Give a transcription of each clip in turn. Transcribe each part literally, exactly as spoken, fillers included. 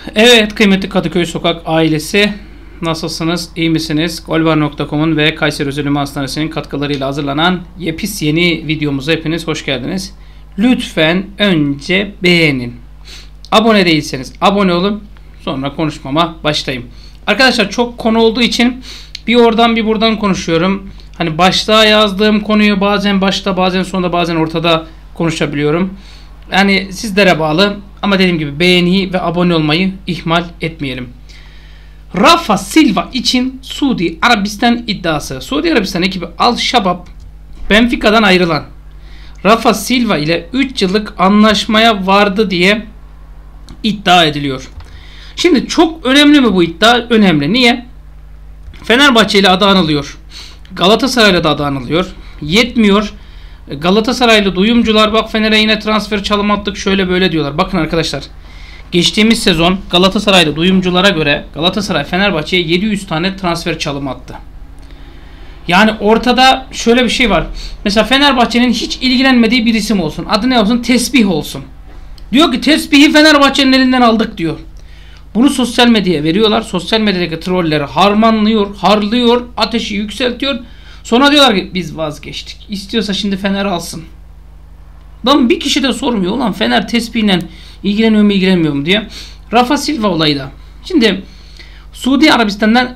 Evet kıymetli Kadıköy Sokak ailesi, nasılsınız, iyi misiniz? Golvar nokta com'un ve Kayseri Özel Ünlü Hastanesi'nin katkılarıyla hazırlanan yepis yeni videomuza hepiniz hoş geldiniz. Lütfen önce beğenin. Abone değilseniz abone olun, sonra konuşmama başlayayım. Arkadaşlar çok konu olduğu için bir oradan bir buradan konuşuyorum. Hani başta yazdığım konuyu bazen başta bazen sonda bazen ortada konuşabiliyorum. Yani sizlere bağlı ama dediğim gibi beğeniyi ve abone olmayı ihmal etmeyelim. Rafa Silva için Suudi Arabistan iddiası. Suudi Arabistan ekibi Al-Şabab Benfica'dan ayrılan Rafa Silva ile üç yıllık anlaşmaya vardı diye iddia ediliyor. Şimdi çok önemli mi bu iddia? Önemli. Niye? Fenerbahçe ile adı anılıyor. Galatasaray'la da adı anılıyor. Yetmiyor. Galatasaraylı duyumcular bak Fener'e yine transfer çalım attık şöyle böyle diyorlar. Bakın arkadaşlar. Geçtiğimiz sezon Galatasaraylı duyumculara göre Galatasaray Fenerbahçe'ye yedi yüz tane transfer çalım attı. Yani ortada şöyle bir şey var. Mesela Fenerbahçe'nin hiç ilgilenmediği bir isim olsun. Adı ne olsun? Tesbih olsun. Diyor ki tesbihi Fenerbahçe'nin elinden aldık diyor. Bunu sosyal medyaya veriyorlar. Sosyal medyadaki trolleri harmanlıyor, harlıyor, ateşi yükseltiyor. Sonra diyorlar ki biz vazgeçtik. İstiyorsa şimdi Fener alsın. Lan bir kişi de sormuyor. Ulan Fener tespihle ilgileniyor mu ilgilenmiyor mu diye. Rafa Silva olayı da. Şimdi Suudi Arabistan'dan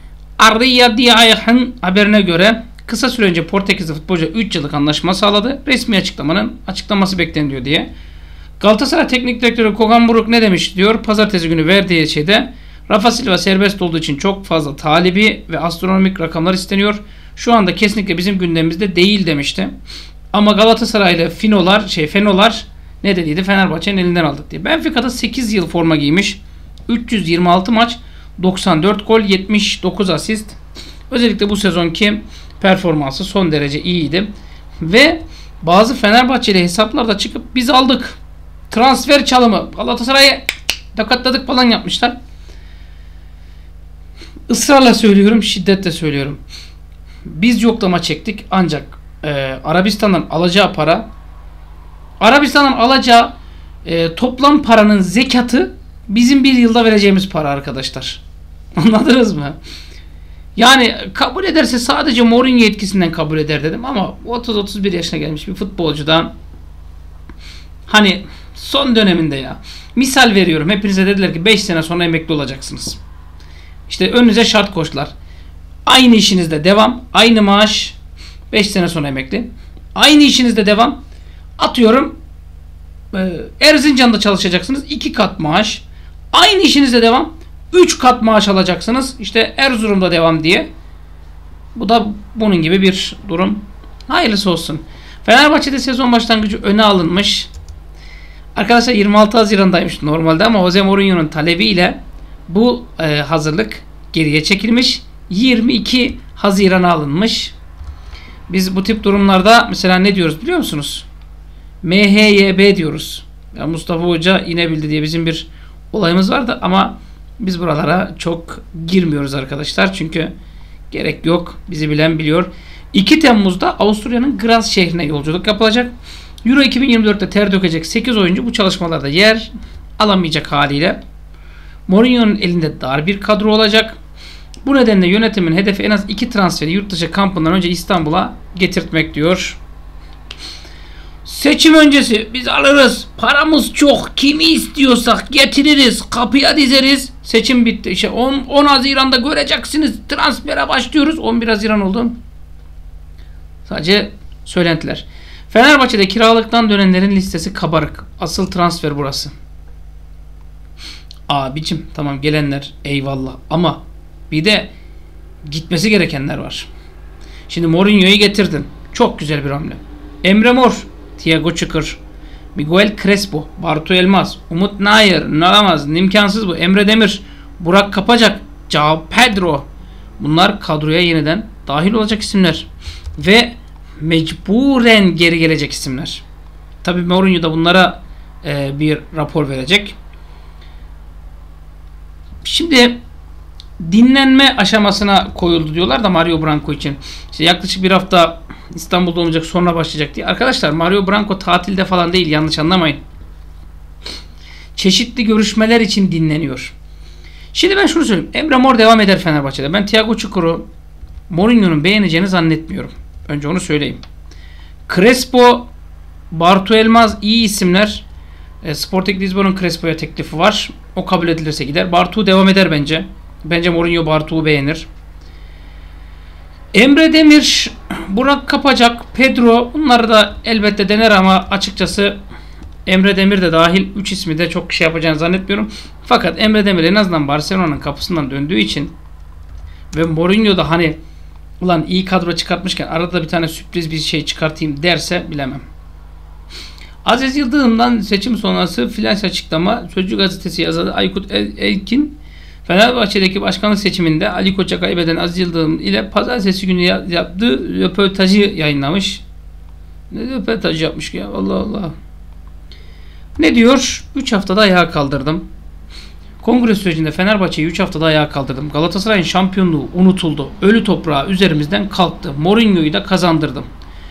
Ar-Riyadiyah'ın haberine göre kısa süre önce Portekizli futbolcu üç yıllık anlaşma sağladı. Resmi açıklamanın açıklaması bekleniyor diye. Galatasaray Teknik Direktörü Kogan Buruk ne demiş diyor. Pazartesi günü verdiği şeyde Rafa Silva serbest olduğu için çok fazla talibi ve astronomik rakamlar isteniyor. Şu anda kesinlikle bizim gündemimizde değil demişti. Ama Galatasaraylı Finolar, şey Fenolar ne dediydi? Fenerbahçe'nin elinden aldık diye. Benfica'da sekiz yıl forma giymiş. üç yüz yirmi altı maç, doksan dört gol, yetmiş dokuz asist. Özellikle bu sezonki performansı son derece iyiydi. Ve bazı Fenerbahçeli hesaplarda çıkıp biz aldık. Transfer çalımı. Galatasaray'a takatladık falan yapmışlar. Israrla söylüyorum, şiddetle söylüyorum. Biz yoklama çektik ancak e, Arabistan'dan alacağı para Arabistan'dan alacağı e, toplam paranın zekatı bizim bir yılda vereceğimiz para arkadaşlar. Anladınız mı? Yani kabul ederse sadece Mourinho etkisinden kabul eder dedim ama otuz otuz bir yaşına gelmiş bir futbolcudan hani son döneminde ya. Misal veriyorum. Hepinize dediler ki beş sene sonra emekli olacaksınız. İşte önünüze şart koştular. Aynı işinizde devam. Aynı maaş. beş sene sonra emekli. Aynı işinizde devam. Atıyorum Erzincan'da çalışacaksınız. iki kat maaş. Aynı işinizde devam. üç kat maaş alacaksınız. İşte Erzurum'da devam diye. Bu da bunun gibi bir durum. Hayırlısı olsun. Fenerbahçe'de sezon başlangıcı öne alınmış. Arkadaşlar yirmi altı Haziran'daymış normalde ama Jose Mourinho'nun talebiyle bu e, hazırlık geriye çekilmiş. yirmi iki Haziran'a alınmış. Biz bu tip durumlarda mesela ne diyoruz biliyor musunuz? M H Y B diyoruz. Yani Mustafa Hoca inebildi diye bizim bir olayımız vardı ama biz buralara çok girmiyoruz arkadaşlar. Çünkü gerek yok. Bizi bilen biliyor. iki Temmuz'da Avusturya'nın Graz şehrine yolculuk yapılacak. Euro iki bin yirmi dörtte ter dökecek sekiz oyuncu bu çalışmalarda yer alamayacak haliyle. Mourinho'nun elinde dar bir kadro olacak. Bu nedenle yönetimin hedefi en az iki transferi yurt dışı kampından önce İstanbul'a getirtmek diyor. Seçim öncesi biz alırız. Paramız çok. Kimi istiyorsak getiririz. Kapıya dizeriz. Seçim bitti. İşte on, on Haziran'da göreceksiniz. Transfere başlıyoruz. on bir Haziran oldu. Sadece söylentiler. Fenerbahçe'de kiralıktan dönenlerin listesi kabarık. Asıl transfer burası. Abicim tamam gelenler eyvallah ama bir de gitmesi gerekenler var. Şimdi Mourinho'yu getirdin. Çok güzel bir hamle. Emre Mor, Thiago Çukur, Miguel Crespo, Bartu Elmas, Umut Nayır, Nalamaz, imkansız bu. Emre Demir, Burak Kapacak, Cao Pedro. Bunlar kadroya yeniden dahil olacak isimler. Ve mecburen geri gelecek isimler. Tabii Mourinho da bunlara e, bir rapor verecek. Şimdi dinlenme aşamasına koyuldu diyorlar da Mario Branco için. İşte yaklaşık bir hafta İstanbul'da olacak sonra başlayacak diye. Arkadaşlar Mario Branco tatilde falan değil yanlış anlamayın. çeşitli görüşmeler için dinleniyor. Şimdi ben şunu söyleyeyim. Emre Mor devam eder Fenerbahçe'de. Ben Thiago Çukur'u Mourinho'nun beğeneceğini zannetmiyorum. Önce onu söyleyeyim. Crespo, Bartu Elmaz iyi isimler. E, Sporting Lisbon'un Crespo'ya teklifi var. O kabul edilirse gider. Bartu devam eder bence. Bence Mourinho Bartu'yu beğenir. Emre Demir, Burak Kapacak, Pedro, bunları da elbette dener ama açıkçası Emre Demir de dahil üç ismi de çok şey yapacağını zannetmiyorum. Fakat Emre Demir en azından Barcelona'nın kapısından döndüğü için ve Mourinho da hani ulan iyi kadro çıkartmışken arada bir tane sürpriz bir şey çıkartayım derse bilemem. Aziz Yıldırım'dan seçim sonrası flash açıklama. Sözcü gazetesi yazarı Aykut Elkin Fenerbahçe'deki başkanlık seçiminde Ali Koç'a kaybeden Aziz Yıldırım ile pazartesi günü yaptığı röportajı yayınlamış. Ne röportaj yapmış ya? Allah Allah. Ne diyor? üç haftada ayağa kaldırdım. Kongre sürecinde Fenerbahçe'yi üç haftada ayağa kaldırdım. Galatasaray'ın şampiyonluğu unutuldu. Ölü toprağı üzerimizden kalktı. Mourinho'yu da kazandırdım.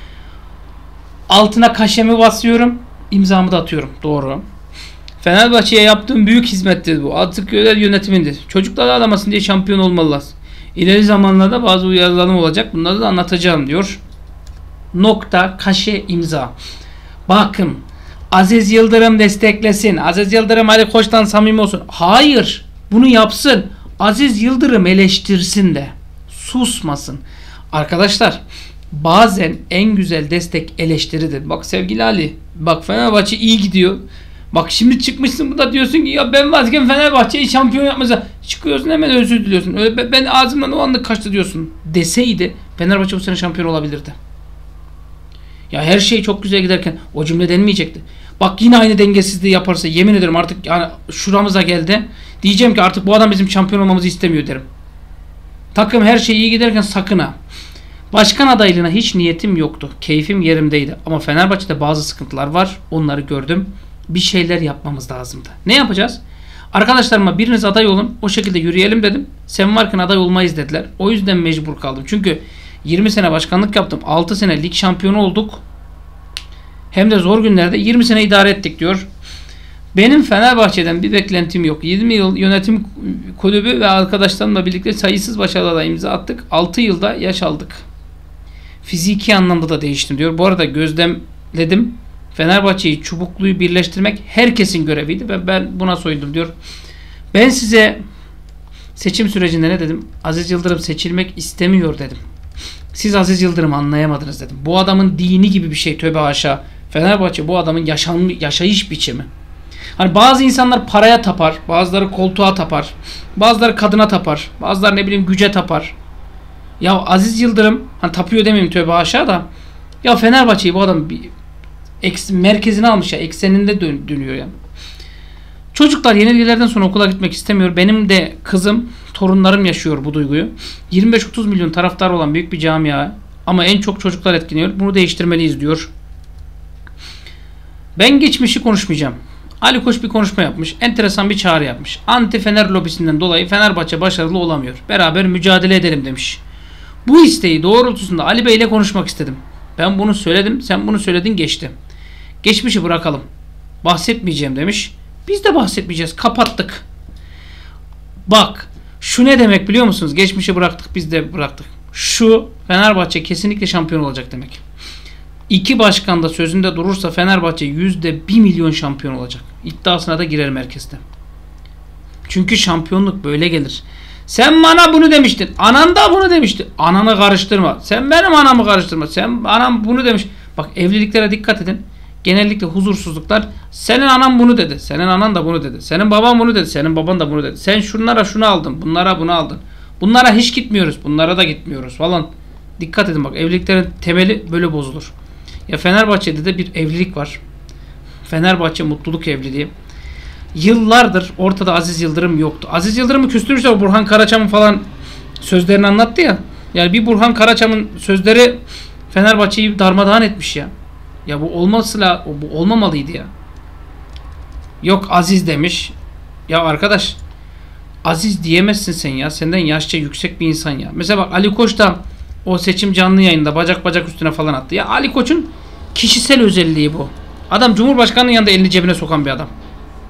Altına kaşemi basıyorum. İmzamı da atıyorum. Doğru. Fenerbahçe'ye yaptığım büyük hizmettir bu. Artık yönetimindir. Çocuklar ağlamasın diye şampiyon olmalılar. İleri zamanlarda bazı uyarılarım olacak. Bunları da anlatacağım diyor. Nokta, kaşe, imza. Bakın. Aziz Yıldırım desteklesin. Aziz Yıldırım Ali Koç'tan samimi olsun. Hayır. Bunu yapsın. Aziz Yıldırım eleştirsin de. Susmasın. Arkadaşlar bazen en güzel destek eleştiridir. Bak sevgili Ali. Bak Fenerbahçe iyi gidiyor. Bak şimdi çıkmışsın burada diyorsun ki ya ben varken Fenerbahçe'yi şampiyon yapmasa çıkıyorsun hemen özür diliyorsun. Öyle ben ağzımdan o anlık kaçtı diyorsun. Deseydi Fenerbahçe bu sene şampiyon olabilirdi. Ya her şey çok güzel giderken o cümle denmeyecekti. Bak yine aynı dengesizliği yaparsa yemin ederim artık yani şuramıza geldi. Diyeceğim ki artık bu adam bizim şampiyon olmamızı istemiyor derim. Takım her şey iyi giderken sakın ha. Başkan adaylığına hiç niyetim yoktu. Keyfim yerimdeydi. Ama Fenerbahçe'de bazı sıkıntılar var. Onları gördüm. Bir şeyler yapmamız lazımdı. Ne yapacağız? Arkadaşlarıma biriniz aday olun. O şekilde yürüyelim dedim. Sen varken aday olmayız dediler. O yüzden mecbur kaldım. Çünkü yirmi sene başkanlık yaptım. altı sene lig şampiyonu olduk. Hem de zor günlerde yirmi sene idare ettik diyor. Benim Fenerbahçe'den bir beklentim yok. yirmi yıl yönetim kulübü ve arkadaşlarımla birlikte sayısız başarılara imza attık. altı yılda yaş aldık. Fiziki anlamda da değiştim diyor. Bu arada gözlemledim. Fenerbahçe'yi çubukluyu birleştirmek herkesin göreviydi ve ben buna soyundum diyor. Ben size seçim sürecinde ne dedim? Aziz Yıldırım seçilmek istemiyor dedim. Siz Aziz Yıldırım'ı anlayamadınız dedim. Bu adamın dini gibi bir şey tövbe haşa. Fenerbahçe bu adamın yaşam, yaşayış biçimi. Hani bazı insanlar paraya tapar, bazıları koltuğa tapar, bazıları kadına tapar, bazıları ne bileyim güce tapar. Ya Aziz Yıldırım hani tapıyor demeyeyim tövbe haşa da ya Fenerbahçe'yi bu adam bir eks, merkezine almış ya ekseninde dön, dönüyor yani. Çocuklar yenilgilerden sonra okula gitmek istemiyor. Benim de kızım, torunlarım yaşıyor bu duyguyu. yirmi beş otuz milyon taraftar olan büyük bir camia ama en çok çocuklar etkileniyor. Bunu değiştirmeliyiz diyor. Ben geçmişi konuşmayacağım. Ali Koç bir konuşma yapmış. Enteresan bir çağrı yapmış. Anti Fener lobisinden dolayı Fenerbahçe başarılı olamıyor. Beraber mücadele edelim demiş. Bu isteği doğrultusunda Ali Bey ile konuşmak istedim. Ben bunu söyledim. Sen bunu söyledin geçti. Geçmişi bırakalım. Bahsetmeyeceğim demiş. Biz de bahsetmeyeceğiz. Kapattık. Bak şu ne demek biliyor musunuz? Geçmişi bıraktık biz de bıraktık. Şu Fenerbahçe kesinlikle şampiyon olacak demek. İki başkan da sözünde durursa Fenerbahçe yüzde bir milyon şampiyon olacak. İddiasına da girer merkezde. Çünkü şampiyonluk böyle gelir. Sen bana bunu demiştin. Anan da bunu demişti. Ananı karıştırma. Sen benim anamı karıştırma. Sen anam bunu demiş. Bak evliliklere dikkat edin. Genellikle huzursuzluklar. Senin anan bunu dedi. Senin anan da bunu dedi. Senin baban bunu dedi. Senin baban da bunu dedi. Sen şunlara şunu aldın. Bunlara bunu aldın. Bunlara hiç gitmiyoruz. Bunlara da gitmiyoruz falan. Dikkat edin bak evliliklerin temeli böyle bozulur. Ya Fenerbahçe'de de bir evlilik var. Fenerbahçe mutluluk evliliği. Yıllardır ortada Aziz Yıldırım yoktu. Aziz Yıldırım'ı küstürmüşler. O Burhan Karaçam'ın falan sözlerini anlattı ya. Yani bir Burhan Karaçam'ın sözleri Fenerbahçe'yi darmadağın etmiş ya. Ya bu olmasıyla bu olmamalıydı ya. Yok Aziz demiş. Ya arkadaş Aziz diyemezsin sen ya. Senden yaşça yüksek bir insan ya. Mesela bak Ali Koç da o seçim canlı yayında bacak bacak üstüne falan attı. Ya Ali Koç'un kişisel özelliği bu. Adam Cumhurbaşkanı'nın yanında elini cebine sokan bir adam.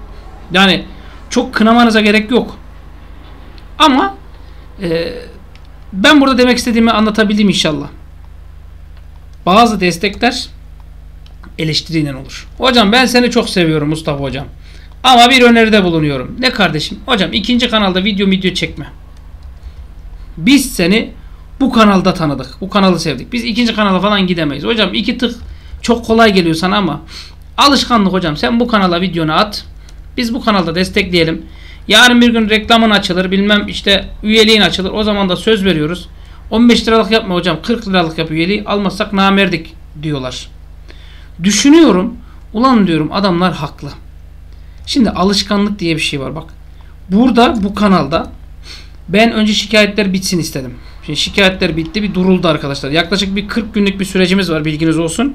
Yani çok kınamanıza gerek yok. Ama e, ben burada demek istediğimi anlatabildim inşallah. Bazı destekler eleştiriyle olur. Hocam ben seni çok seviyorum Mustafa hocam. Ama bir öneride bulunuyorum. Ne kardeşim? Hocam ikinci kanalda video video çekme. Biz seni bu kanalda tanıdık. Bu kanalı sevdik. Biz ikinci kanala falan gidemeyiz. Hocam iki tık çok kolay geliyor sana ama alışkanlık hocam. Sen bu kanala videonu at. Biz bu kanalda destekleyelim. Yarın bir gün reklamın açılır. Bilmem işte üyeliğin açılır. O zaman da söz veriyoruz. on beş liralık yapma hocam. kırk liralık yap üyeliği. Almazsak namerdik diyorlar. Düşünüyorum. Ulan diyorum adamlar haklı. Şimdi alışkanlık diye bir şey var bak. Burada bu kanalda ben önce şikayetler bitsin istedim. Şimdi şikayetler bitti, bir duruldu arkadaşlar. Yaklaşık bir kırk günlük bir sürecimiz var, bilginiz olsun.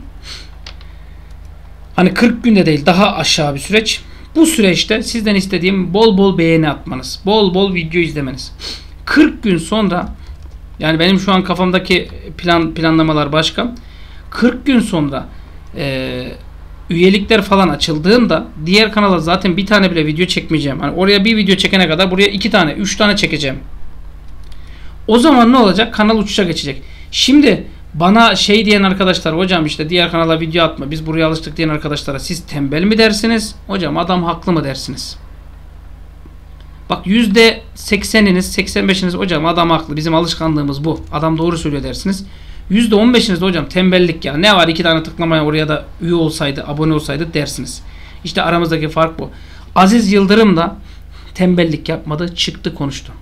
Hani kırk günde değil, daha aşağı bir süreç. Bu süreçte sizden istediğim bol bol beğeni atmanız. Bol bol video izlemeniz. kırk gün sonra, yani benim şu an kafamdaki plan planlamalar başka. kırk gün sonra eee üyelikler falan açıldığında diğer kanala zaten bir tane bile video çekmeyeceğim. Hani oraya bir video çekene kadar buraya iki tane, üç tane çekeceğim. O zaman ne olacak? Kanal uçuşa geçecek. Şimdi bana şey diyen arkadaşlar, hocam işte diğer kanala video atma, biz buraya alıştık diyen arkadaşlara siz tembel mi dersiniz? Hocam adam haklı mı dersiniz? Bak yüzde sekseniniz, seksen beşiniz hocam adam haklı, bizim alışkanlığımız bu, adam doğru söylüyor dersiniz. yüzde on beşiniz de hocam tembellik ya, ne var iki tane tıklamaya oraya da üye olsaydı, abone olsaydı dersiniz. İşte aramızdaki fark bu. Aziz Yıldırım da tembellik yapmadı, çıktı konuştu.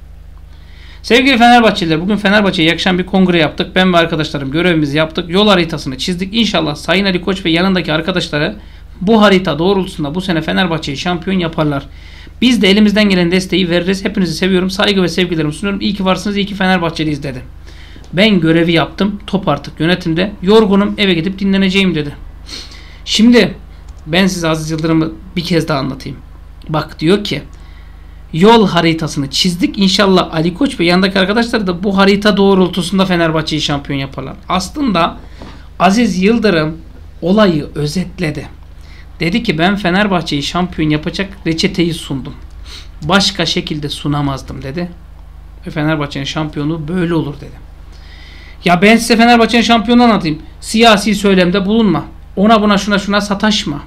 Sevgili Fenerbahçeliler, bugün Fenerbahçe'ye yakışan bir kongre yaptık. Ben ve arkadaşlarım görevimizi yaptık. Yol haritasını çizdik. İnşallah Sayın Ali Koç ve yanındaki arkadaşları bu harita doğrultusunda bu sene Fenerbahçe'yi şampiyon yaparlar. Biz de elimizden gelen desteği veririz. Hepinizi seviyorum. Saygı ve sevgilerimi sunuyorum. İyi ki varsınız, iyi ki Fenerbahçeliyiz dedi. Ben görevi yaptım. Top artık yönetimde. Yorgunum, eve gidip dinleneceğim dedi. Şimdi ben size Aziz Yıldırım'ı bir kez daha anlatayım. Bak diyor ki yol haritasını çizdik. İnşallah Ali Koç ve yanındaki arkadaşlar da bu harita doğrultusunda Fenerbahçe'yi şampiyon yaparlar. Aslında Aziz Yıldırım olayı özetledi. Dedi ki ben Fenerbahçe'yi şampiyon yapacak reçeteyi sundum. Başka şekilde sunamazdım dedi. Ve Fenerbahçe'nin şampiyonu böyle olur dedi. Ya ben size Fenerbahçe'nin şampiyonunu anlatayım. Siyasi söylemde bulunma. Ona buna şuna şuna sataşma.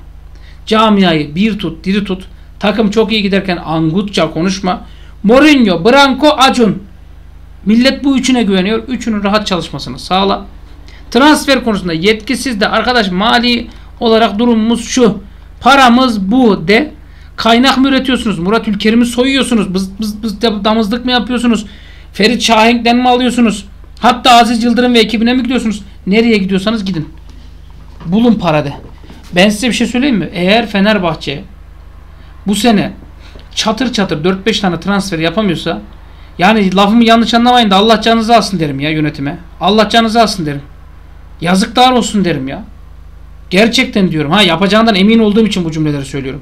Camiayı bir tut, diri tut. Takım çok iyi giderken angutça konuşma. Mourinho, Branco, Acun. Millet bu üçüne güveniyor. Üçünün rahat çalışmasını sağla. Transfer konusunda yetkisiz de arkadaş mali olarak durumumuz şu. Paramız bu de. Kaynak mı üretiyorsunuz? Murat Ülker'i soyuyorsunuz? Bız bız bız damızlık mı yapıyorsunuz? Ferit Şahenk'ten mi alıyorsunuz? Hatta Aziz Yıldırım ve ekibine mi gidiyorsunuz? Nereye gidiyorsanız gidin. Bulun para de. Ben size bir şey söyleyeyim mi? Eğer Fenerbahçe bu sene çatır çatır dört beş tane transfer yapamıyorsa, yani lafımı yanlış anlamayın da Allah canınızı alsın derim ya yönetime. Allah canınızı alsın derim. Yazıklar olsun derim ya. Gerçekten diyorum. Ha, yapacağından emin olduğum için bu cümleleri söylüyorum.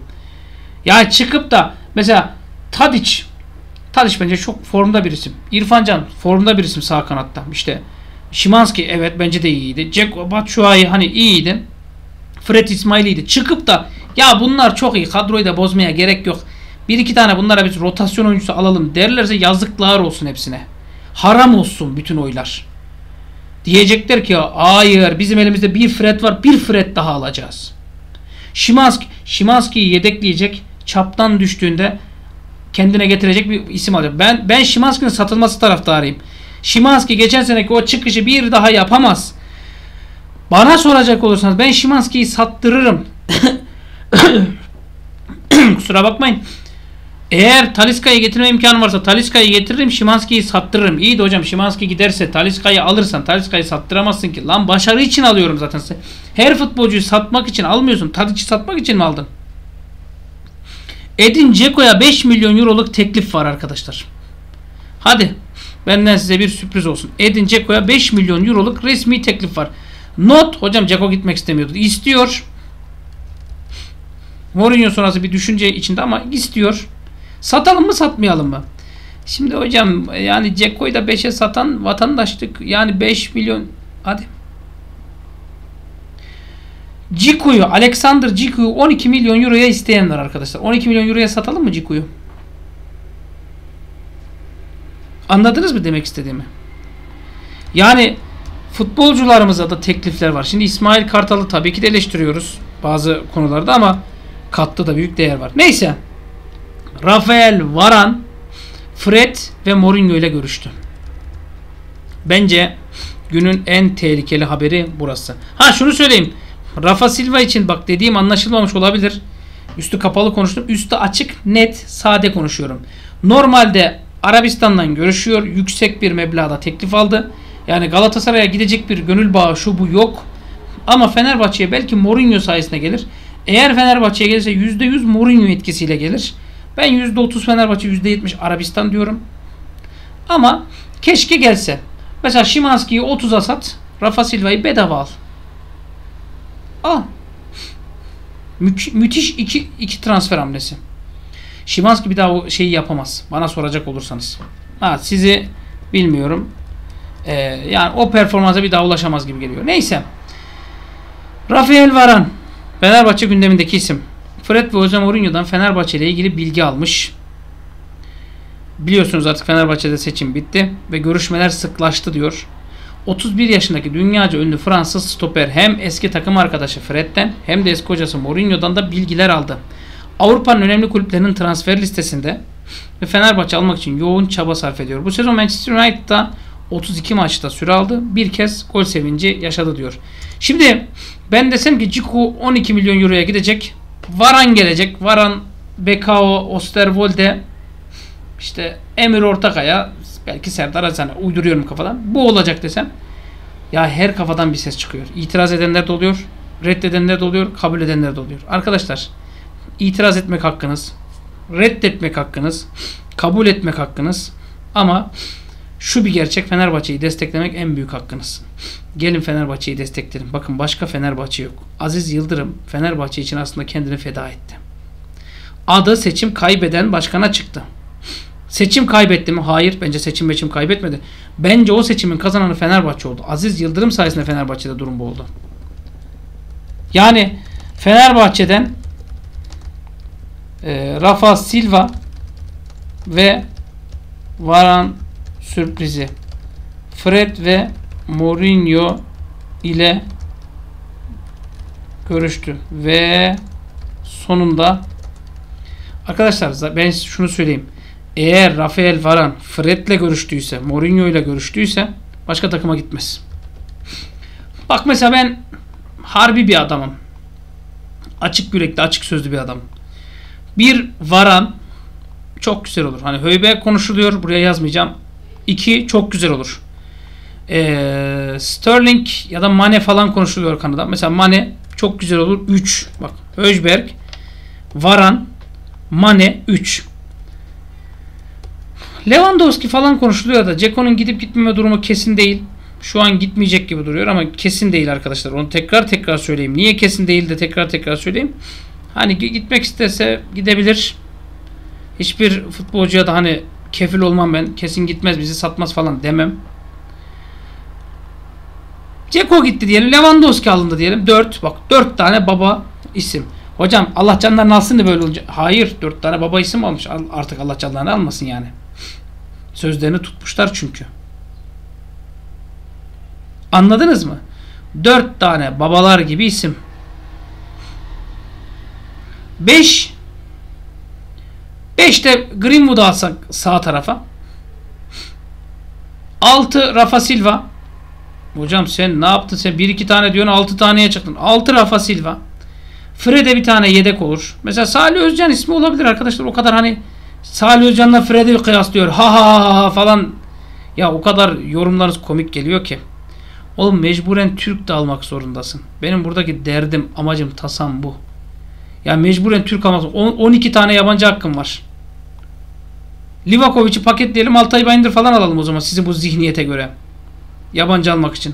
Ya çıkıp da mesela Tadiç Tadiç bence çok formda bir isim. İrfan Can formda bir isim sağ kanatta. İşte Szymański evet bence de iyiydi. Dzeko, Batshuayi hani iyiydi. Fred İsmail iyiydi. Çıkıp da ya bunlar çok iyi, kadroyu da bozmaya gerek yok, bir iki tane bunlara bir rotasyon oyuncusu alalım derlerse yazıklar olsun hepsine. Haram olsun bütün oylar. Diyecekler ki hayır bizim elimizde bir Fred var, bir Fred daha alacağız. Szymański, Szymański'yi yedekleyecek, çaptan düştüğünde kendine getirecek bir isim alacak. Ben ben Szymański'nin satılması taraftarıyım. Szymański geçen seneki o çıkışı bir daha yapamaz. Bana soracak olursanız ben Szymański'yi sattırırım. Kusura bakmayın. Eğer Talisca'yı getirme imkanı varsa Talisca'yı getiririm, Szymański'yi sattırırım. İyi de hocam Szymański giderse Talisca'yı alırsan Talisca'yı sattıramazsın ki. Lan başarı için alıyorum zaten. Her futbolcuyu satmak için almıyorsun. Tadic'i satmak için mi aldın? Edin Dzeko'ya beş milyon euroluk teklif var arkadaşlar. Hadi benden size bir sürpriz olsun. Edin Dzeko'ya beş milyon euroluk resmi teklif var. Not, hocam Dzeko gitmek istemiyordu. İstiyor. Mourinho sonrası bir düşünce içinde ama istiyor. Satalım mı satmayalım mı? Şimdi hocam yani Dzeko'yu da beşe satan vatandaşlık, yani beş milyon, hadi. Dziku'yu, Alexander Dziku'yu on iki milyon euroya isteyen var arkadaşlar. on iki milyon euroya satalım mı Dziku'yu? Anladınız mı demek istediğimi? Yani futbolcularımıza da teklifler var. Şimdi İsmail Kartal'ı tabii ki de eleştiriyoruz bazı konularda ama kattı da büyük değer var. Neyse. Rafael Varane, Fred ve Mourinho ile görüştü. Bence günün en tehlikeli haberi burası. Ha şunu söyleyeyim. Rafa Silva için bak dediğim anlaşılmamış olabilir. Üstü kapalı konuştum. Üstü açık, net, sade konuşuyorum. Normalde Arabistan'dan görüşüyor. Yüksek bir meblağda teklif aldı. Yani Galatasaray'a gidecek bir gönül bağı şu bu yok. Ama Fenerbahçe'ye belki Mourinho sayesinde gelir. Eğer Fenerbahçe'ye gelirse yüzde yüz Mourinho etkisiyle gelir. Ben yüzde otuz Fenerbahçe, yüzde yetmiş Arabistan diyorum. Ama keşke gelse. Mesela Szymański'yi otuza sat. Rafa Silva'yı bedava al. Al. Mü müthiş iki, iki transfer hamlesi. Szymański bir daha o şeyi yapamaz. Bana soracak olursanız. Ha, sizi bilmiyorum. Ee, yani o performansa bir daha ulaşamaz gibi geliyor. Neyse. Rafael Varane. Fenerbahçe gündemindeki isim. Fred ve Jose Mourinho'dan Fenerbahçe ile ilgili bilgi almış. Biliyorsunuz artık Fenerbahçe'de seçim bitti ve görüşmeler sıklaştı diyor. otuz bir yaşındaki dünyaca ünlü Fransız stoper hem eski takım arkadaşı Fred'den hem de eski hocası Mourinho'dan da bilgiler aldı. Avrupa'nın önemli kulüplerinin transfer listesinde ve Fenerbahçe almak için yoğun çaba sarf ediyor. Bu sezon Manchester United'da otuz iki maçta süre aldı. Bir kez gol sevinci yaşadı diyor. Şimdi ben desem ki Ciku on iki milyon euroya gidecek. Varane gelecek. Varane, Bekao, Osterwolde, işte Emir Ortakaya, belki Serdar Aziz'e uyduruyorum kafadan. Bu olacak desem ya her kafadan bir ses çıkıyor. İtiraz edenler de oluyor. Reddedenler de oluyor. Kabul edenler de oluyor. Arkadaşlar itiraz etmek hakkınız. Reddetmek hakkınız. Kabul etmek hakkınız. Ama şu bir gerçek, Fenerbahçe'yi desteklemek en büyük hakkınız. Gelin Fenerbahçe'yi destekleyin. Bakın başka Fenerbahçe yok. Aziz Yıldırım Fenerbahçe için aslında kendini feda etti. Adı seçim kaybeden başkana çıktı. Seçim kaybetti mi? Hayır. Bence seçim seçim kaybetmedi. Bence o seçimin kazananı Fenerbahçe oldu. Aziz Yıldırım sayesinde Fenerbahçe'de durum bu oldu. Yani Fenerbahçe'den e, Rafa Silva ve Varane sürprizi. Fred ve Mourinho ile görüştü ve sonunda arkadaşlar ben şunu söyleyeyim. Eğer Rafael Varane Fred'le görüştüyse, Mourinho ile görüştüyse başka takıma gitmez. Bak mesela ben harbi bir adamım. Açık yürekli, açık sözlü bir adamım. Bir Varane çok güzel olur. Hani Höybe konuşuluyor. Buraya yazmayacağım. İki çok güzel olur. Ee, Sterling ya da Mane falan konuşuluyor Kanada. Mesela Mane çok güzel olur. Üç. Bak Højbjerg, Varane, Mane üç. Lewandowski falan konuşuluyor da Ceko'nun gidip gitmeme durumu kesin değil. Şu an gitmeyecek gibi duruyor ama kesin değil arkadaşlar. Onu tekrar tekrar söyleyeyim. Niye kesin değil de tekrar tekrar söyleyeyim. Hani gitmek istese gidebilir. Hiçbir futbolcuya da hani kefil olmam ben. Kesin gitmez, bizi satmaz falan demem. Ceko gitti diyelim. Lewandowski alındı diyelim. dört. Bak dört tane baba isim. Hocam Allah canlarını alsın da böyle olacak. Hayır. dört tane baba isim almış. Artık Allah canlarını almasın yani. Sözlerini tutmuşlar çünkü. Anladınız mı? dört tane babalar gibi isim. beş beş de Greenwood'u alsak sağ tarafa. altı Rafa Silva. Hocam sen ne yaptın? Sen bir iki tane diyorsun, altı taneye çıktın. altı Rafa Silva. Fred'e bir tane yedek olur. Mesela Salih Özcan ismi olabilir arkadaşlar. O kadar hani Salih Özcan'la Fred'i kıyaslıyor. Ha ha ha ha falan. Ya o kadar yorumlarınız komik geliyor ki. Oğlum mecburen Türk de almak zorundasın. Benim buradaki derdim, amacım, tasam bu. Ya mecburen Türk almak zorundasın. on iki tane yabancı hakkım var. Livakovic'i paketleyelim, Altay Bayındır falan alalım o zaman sizin bu zihniyete göre. Yabancı almak için.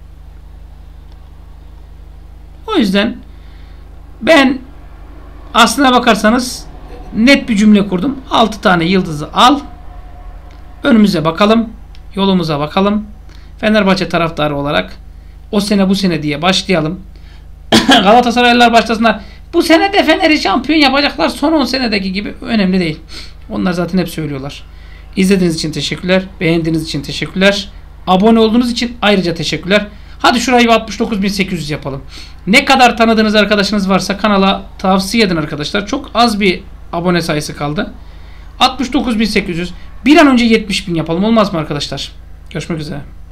O yüzden ben aslına bakarsanız net bir cümle kurdum. altı tane yıldızı al. Önümüze bakalım. Yolumuza bakalım. Fenerbahçe taraftarı olarak o sene bu sene diye başlayalım. Galatasaraylılar başlasınlar. Bu sene de Fener'i şampiyon yapacaklar. Son on senedeki gibi önemli değil. Onlar zaten hep söylüyorlar. İzlediğiniz için teşekkürler. Beğendiğiniz için teşekkürler. Abone olduğunuz için ayrıca teşekkürler. Hadi şurayı altmış dokuz bin sekiz yüz yapalım. Ne kadar tanıdığınız arkadaşınız varsa kanala tavsiye edin arkadaşlar. Çok az bir abone sayısı kaldı. altmış dokuz bin sekiz yüz. Bir an önce yetmiş bin yapalım. Olmaz mı arkadaşlar? Görüşmek üzere.